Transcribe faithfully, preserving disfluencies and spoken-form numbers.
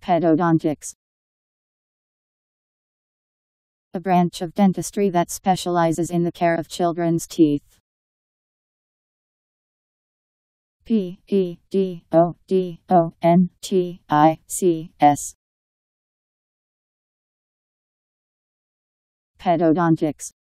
Pedodontics. A branch of dentistry that specializes in the care of children's teeth. P E D O D O N T I C S. Pedodontics.